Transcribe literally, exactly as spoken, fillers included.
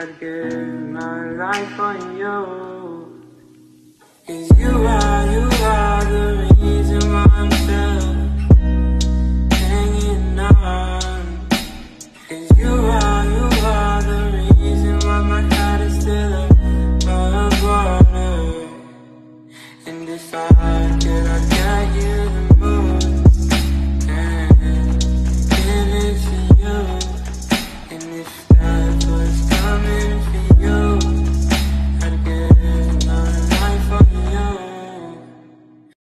I'd give my life for you. 'Cause you are you.